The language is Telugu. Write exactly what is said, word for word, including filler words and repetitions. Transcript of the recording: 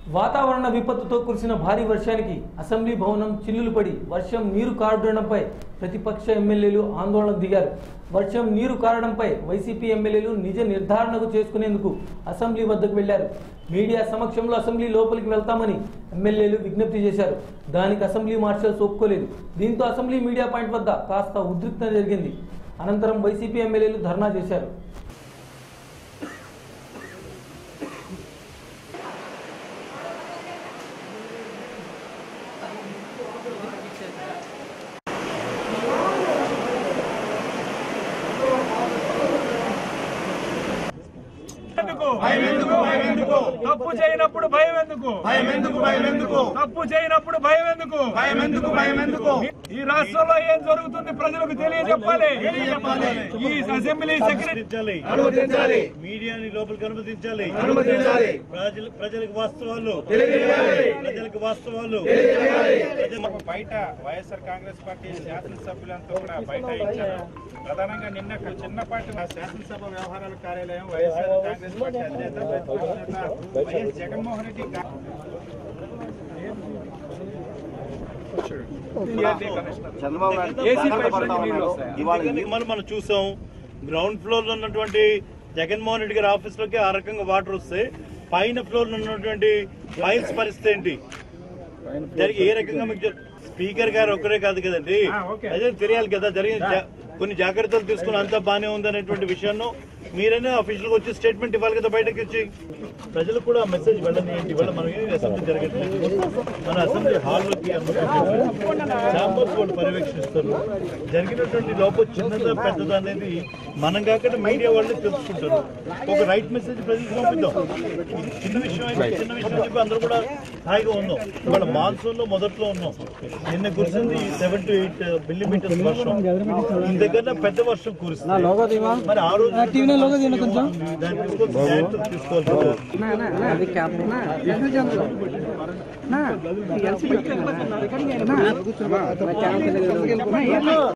వాతావరణ విపత్తుతో కురిసిన భారీ వర్షానికి అసెంబ్లీ భవనం చిల్లులు పడి వర్షం నీరు కారడంపై ప్రతిపక్ష ఎమ్మెల్యేలు ఆందోళనకు దిగారు. వర్షం నీరు కారడంపై వైసీపీ ఎమ్మెల్యేలు నిజ నిర్ధారణకు చేసుకునేందుకు అసెంబ్లీ వద్దకు వెళ్లారు. మీడియా సమక్షంలో అసెంబ్లీ లోపలికి వెళ్తామని ఎమ్మెల్యేలు విజ్ఞప్తి చేశారు. దానికి అసెంబ్లీ మార్షల్స్ ఒప్పుకోలేదు. దీంతో అసెంబ్లీ మీడియా పాయింట్ వద్ద కాస్త ఉద్రిక్తత జరిగింది. అనంతరం వైసీపీ ఎమ్మెల్యేలు ధర్నా చేశారు. తప్పు చేయనప్పుడు భయం ఎందుకు? భయం ఎందుకు? భయం ఎందుకు? తప్పు చేయనప్పుడు భయం ఎందుకు? భయం ఎందుకు? భయం ఎందుకు? ఈ రాష్ట్రంలో ఏం జరుగుతుంది ప్రజలకు తెలియజెప్పాలి. ఈ అసెంబ్లీ సెక్రటరీ అనుమతించాలి, మీడియాని లోపలికి అనుమతించాలి, అనుమతించాలి. ప్రజలకు వాస్తవాలు ప్రజలకు వాస్తవాలు బయట వైఎస్ఆర్ కాంగ్రెస్ పార్టీ శాసనసభ్యులంతా కూడా బయట ఇచ్చారు. ప్రధానంగా నిన్న చిన్నపాటి శాసనసభ వ్యవహారాల కార్యాలయం వైఎస్ఆర్ కాంగ్రెస్ పార్టీ అధినేత వైఎస్ జగన్మోహన్ రెడ్డి మనం చూసాం. గ్రౌండ్ ఫ్లోర్ లో ఉన్నటువంటి జగన్మోహన్ రెడ్డి గారి ఆఫీస్ లోకి ఆ రకంగా వాటర్ వస్తే పైన ఫ్లోర్ లో ఉన్నటువంటి ఫైల్స్ పరిస్థితి ఏంటి, జరిగి ఏ రకంగా మీకు స్పీకర్ గారు ఒక్కరే కాదు కదండి, అదే తెలియాలి కదా. జరిగిన కొన్ని జాగ్రత్తలు తీసుకుని అంతా బాగానే ఉందనేటువంటి విషయాన్ని మీరైనా అఫీషియల్ గా వచ్చి స్టేట్మెంట్ ఇవ్వాలి కదా. బయటకు వచ్చి ప్రజలకు కూడా మెసేజ్ వెళ్ళని ఇవాళ మనం ఏమి అసెంబ్లీ జరగట్లేదు. మన అసెంబ్లీ హాల్లోకి ఛాంబర్స్ వాళ్ళు పర్యవేక్షిస్తారు. జరిగినటువంటి లోపం చిన్నదా పెద్దదా అనేది మనం కాకుండా మీడియా వాళ్ళే తెలుసుకుంటారు. ఒక రైట్ మెసేజ్ ప్రజలకు పంపిద్దాం. చిన్న విషయం అయితే చిన్న విషయం చెప్పి అందరూ కూడా హాయిగా ఉందాం. ఇవాళ మాన్సూన్ లో మొదట్లో ఉన్నాం. నిన్న కురిసింది సెవెన్ టు ఎయిట్ మిల్లీమీటర్స్ వర్షం. ఇంత దగ్గర పెద్ద వర్షం కురుస్తుంది. మరి ఆ రోజు తీసుకోవాలి.